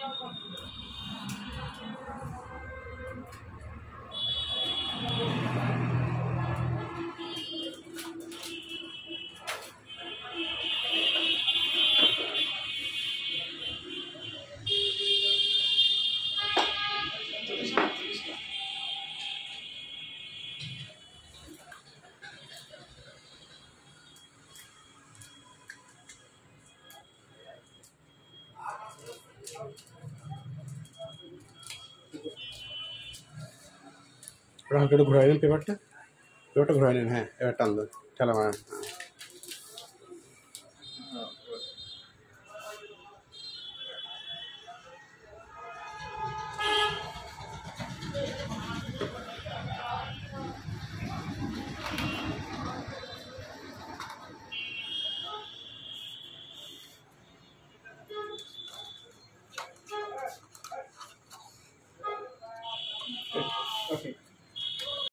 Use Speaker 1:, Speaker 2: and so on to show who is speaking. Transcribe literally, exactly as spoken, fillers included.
Speaker 1: হালকা একটু ঘুরাই দিন পেপারটা পেপারটা ঘুরাই নিন। হ্যাঁ এবার টান দেন ঠেলা মারেন।